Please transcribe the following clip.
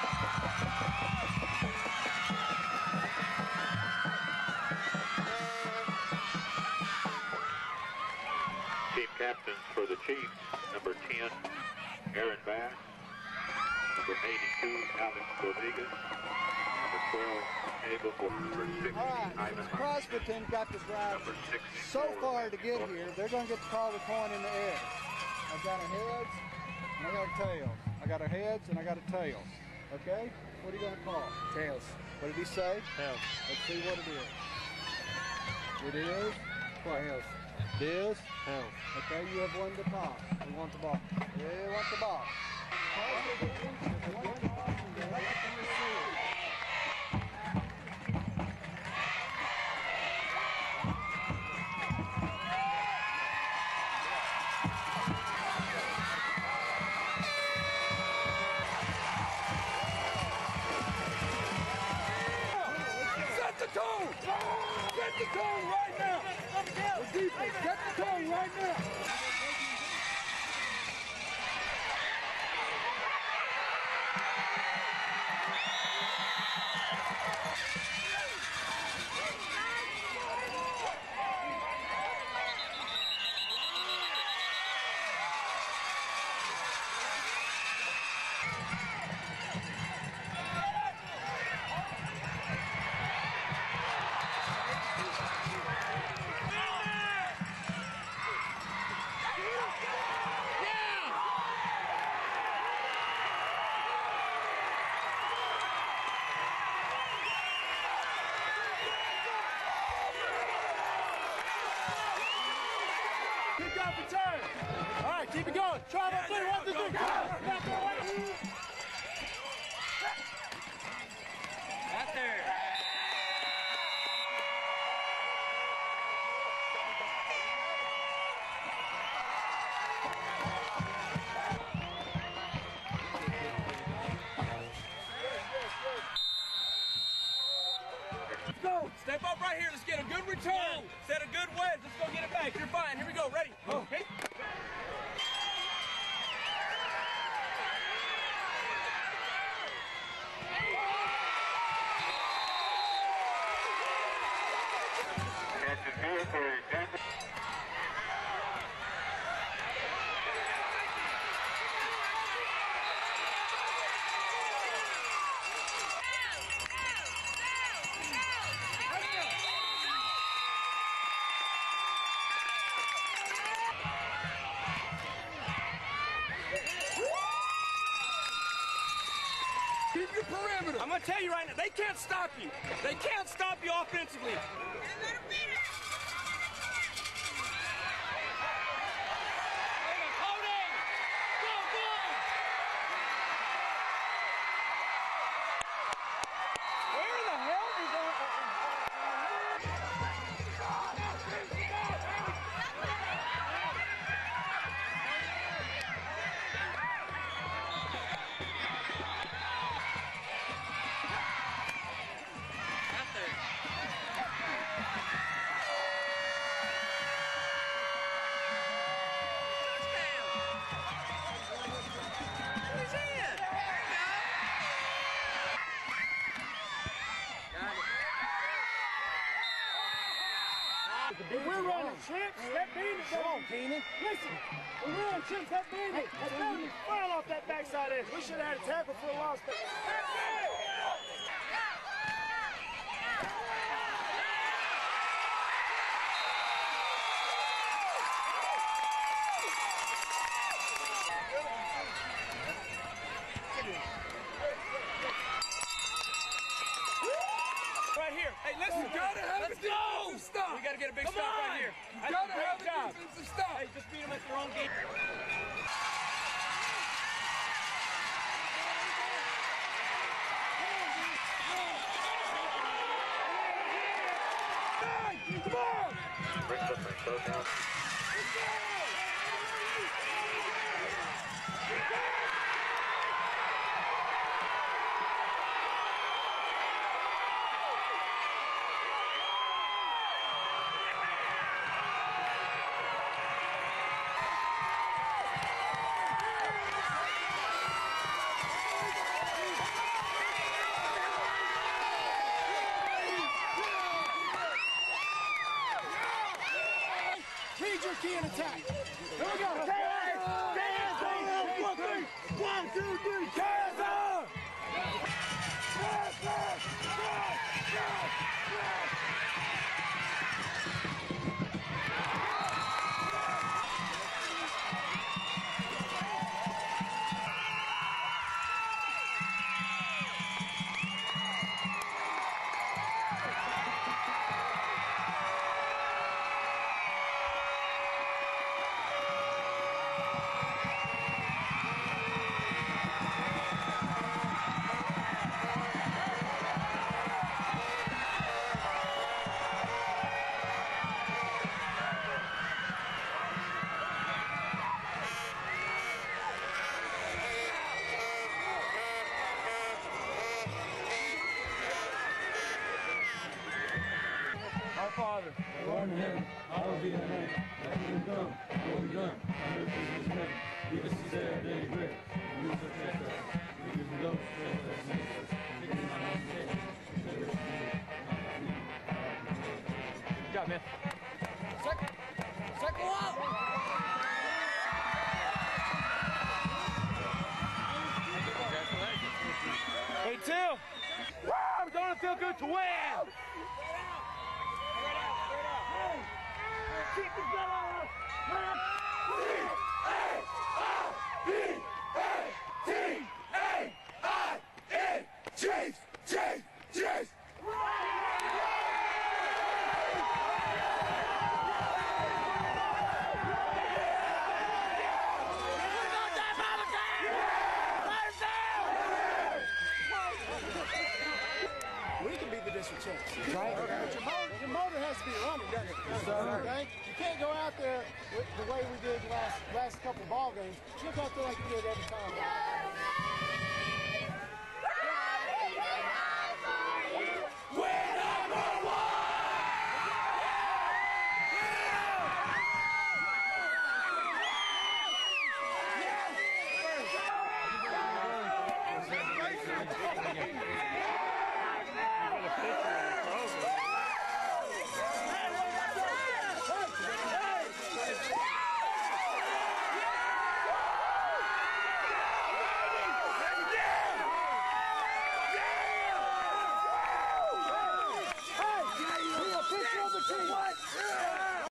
Team captains for the Chiefs, number 10, Aaron Bass, number 82, Alex Rodriguez, number 12, Abel, number 60, Ivan Crosbyton got to drive so far to get here, they're going to get to call the coin in the air. I've got a heads and I got a tails. I got a heads and I got a tails. Okay? What are you going to call? Tails. What did he say? Tails. Let's see what it is. It is? Tails. It is? Tails. Okay, you have won the toss. We want the ball. We want the ball. Set the tone! Set the tone right now! The defense, set the tone right now! All right, keep it going. Try one, two, 1, 2, 3. Go! Out there. Let's go. Step up right here. Let's get a good return. Set a good wedge. Let's go get it back. You're fine. Here we go. Ready? Okay. Keep your perimeter. I'm going to tell you right now, they can't stop you. They can't stop you offensively. If we're running trips, that means it. Come on, Keenan. Listen, if we're running trips, that means it. That means it. File off that backside edge. We should have had a tackle for a loss. Right here. Hey, listen. You gotta have a defensive stop. We gotta get a big stop right here. You gotta have a defensive stop. Hey, just beat them at their own game. Come on! Bring the throw down. key and attack. Here we go. Hands on. 1, 3. 1, 2, 3. Hands on. Our Father, who art in heaven, hallowed be thy name. Thy kingdom come, thy will be done, on earth as it is in heaven. Give us this day our daily bread, and forgive us our trespasses, and forgive us those who trespass against us. And lead us not into temptation, but deliver us from evil. Good job, man. Second wall. Hey, two. Wow, don't it feel good to win? Keep the ball on. Chiefs! Chiefs! Chiefs! We can be the district champs, right? But your motor has to be running, doesn't it? Okay? You can't go out there with the way we did last couple ball games. Look out there like you did every time.